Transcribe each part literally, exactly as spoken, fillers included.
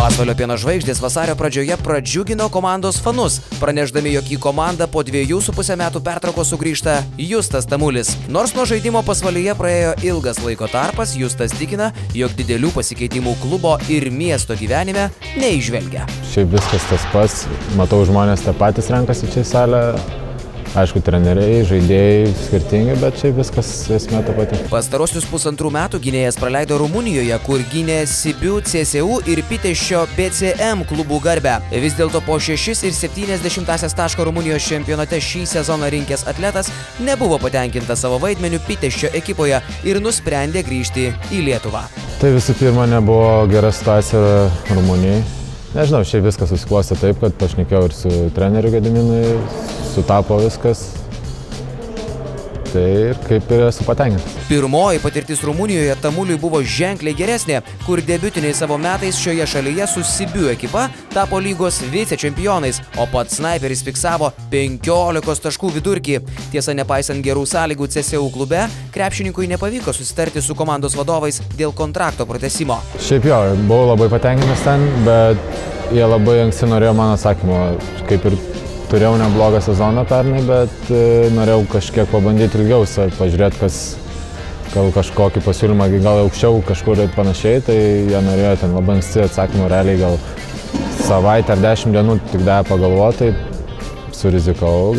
Pasvalio Pieno žvaigždės vasario pradžioje pradžiugino komandos fanus, pranešdami, jog į komandą po dviejų su pusę metų pertraukos sugrįžta Justas Tamulis. Nors nuo žaidimo Pasvalyje praėjo ilgas laiko tarpas, Justas tikina, jog didelių pasikeitimų klubo ir miesto gyvenime neįžvelgia. Šiaip viskas tas pats, matau žmonės tą patys renkasi čia į salę. Aišku, treneriai, žaidėjai skirtingi, bet čia viskas esmė ta pati. Pastarosius pusantrų metų gynėjas praleido Rumunijoje, kur gynė Sibiu, C S U ir Piteščio B C M klubų garbę. Vis dėlto po šešis ir septynias dešimtąsias taško Rumunijos čempionate šį sezoną rinkęs atletas nebuvo patenkintas savo vaidmeniu Piteščio ekipoje ir nusprendė grįžti į Lietuvą. Tai visų pirma nebuvo gera situacija Rumunijai. Nežinau, šiaip viskas susiklostė taip, kad pašnekėjau ir su treneriu Gediminui, sutapo viskas. Tai ir kaip ir esu patenkintas. Pirmoji patirtis Rumunijoje Tamuliui buvo ženkliai geresnė, kur debiutiniais savo metais šioje šalyje su Sibiu ekipa tapo lygos vicečempionais, o pats snaiperis fiksavo penkiolikos taškų vidurkį. Tiesa, nepaisant gerų sąlygų C S U klube, krepšininkui nepavyko susitarti su komandos vadovais dėl kontrakto pratęsimo. Šiaip jo, buvau labai patenkintas ten, bet jie labai anksti norėjo mano atsakymo, kaip ir turėjau neblogą sezoną pernai, bet norėjau kažkiek pabandyti ilgiau, pažiūrėti, kas gal kažkokį pasiūlymą, gal aukščiau kažkur ir panašiai, tai jie norėjo ten labai anksti atsakymų, realiai gal savaitę ar dešimt dienų tik davė pagalvoti, tai surizikau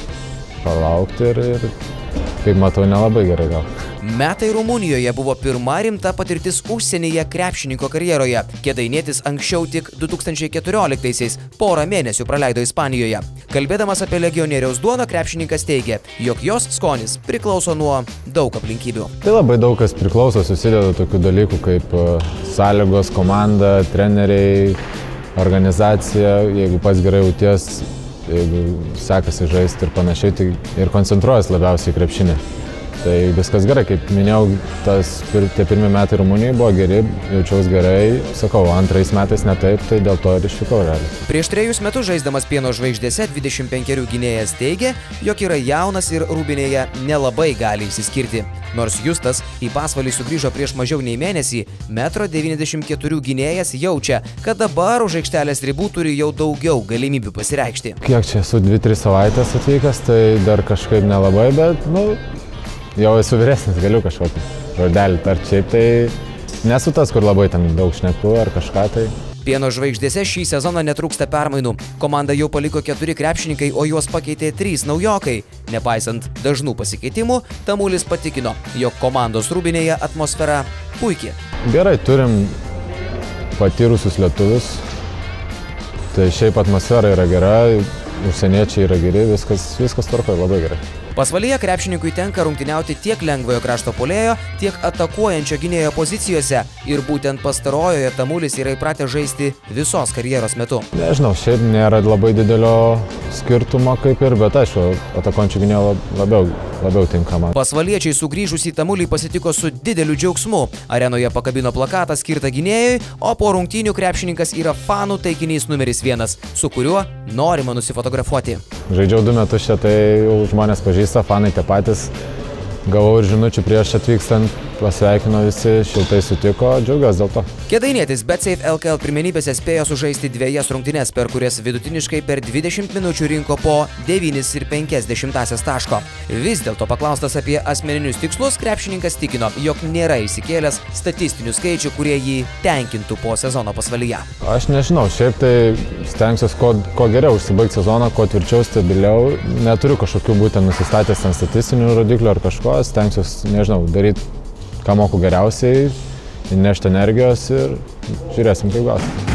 palaukti ir, ir kaip matau, nelabai gerai gal. Metai Rumunijoje buvo pirma rimta patirtis užsienyje krepšininko karjeroje. Kėdainietis anksčiau tik du tūkstančiai keturioliktaisiais porą mėnesių praleido Ispanijoje. Kalbėdamas apie legionieriaus duoną, krepšininkas teigė, jog jos skonis priklauso nuo daug aplinkybių. Tai labai daug kas priklauso, susideda tokių dalykų kaip sąlygos, komanda, treneriai, organizacija, jeigu pats gerai jauties, jeigu sekasi žaisti ir panašiai, tai ir koncentruojas labiausiai krepšinį. Tai viskas gerai, kaip minėjau, tas, tie pirmi metai Rumunijoje buvo geri, jaučiaus gerai, sakau, antrais metais ne taip, tai dėl to ir išvykau realiai. Prieš trejus metus žaisdamas Pieno žvaigždėse dvidešimt penkerių gynėjas teigė, jog yra jaunas ir Rūbinėje nelabai gali išsiskirti. Nors Justas į Pasvalį sugrįžo prieš mažiau nei mėnesį, metro devyniasdešimt keturių gynėjas jaučia, kad dabar už aikštelės ribų turi jau daugiau galimybių pasireikšti. Kiek čia esu dvi tris savaitės atvykęs, tai dar kažkaip nelabai, bet, nu, jau esu vyresnis, galiu kažkokį žodelį tart, šiaip tai nesu tas, kur labai ten daug šneku ar kažką tai. Pieno žvaigždėse šį sezoną netrūksta permainų. Komanda jau paliko keturi krepšininkai, o juos pakeitė trys naujokai. Nepaisant dažnų pasikeitimų, Tamulis patikino, jog komandos Rūbinėje atmosfera puikiai. Gerai, turim patyrusius lietuvius, tai šiaip atmosfera yra gera, užsieniečiai yra geri, viskas, viskas tvarkoja labai gerai. Pasvalyje krepšininkui tenka rungtyniauti tiek lengvojo krašto puolėjo, tiek atakuojančio gynėjo pozicijose ir būtent pastarojoje Tamulis yra įpratęs žaisti visos karjeros metu. Nežinau, šiaip nėra labai didelio skirtumo kaip ir, bet aišku, atakuojančio gynėjo labiau, labiau tinkama. Pasvaliečiai sugrįžusį Tamulį pasitiko su dideliu džiaugsmu. Arenoje pakabino plakatą skirtą gynėjui, o po rungtynių krepšininkas yra fanų taikinys numeris vienas, su kuriuo norima nusifotografuoti. Žaidžiau du metus čia, tai jau žmonės pažįsta, fanai tie patys. Gavau ir žinučių prieš atvykstant, pasveikino visi, šiltai sutiko, džiaugiuosi dėl to. Kėdainietis BetSafe L K L pirmenybėse spėjo sužaisti dvejas rungtynes, per kurias vidutiniškai per dvidešimt minučių rinko po devynis ir penkias dešimtąsias taško. Vis dėlto paklaustas apie asmeninius tikslus, krepšininkas tikino, jog nėra įsikėlęs statistinių skaičių, kurie jį tenkintų po sezono Pasvalyje. Aš nežinau, šiaip tai stengsiuosi kuo, kuo geriau užsibaigti sezoną, kuo tvirčiau, stabiliau. Neturiu kažkokių būtent nusistatęs ten statistinių rodiklių ar kažko, stengsiuosi, nežinau, daryti ką moku geriausiai, įnešti energijos ir žiūrėsim, kaip gausi.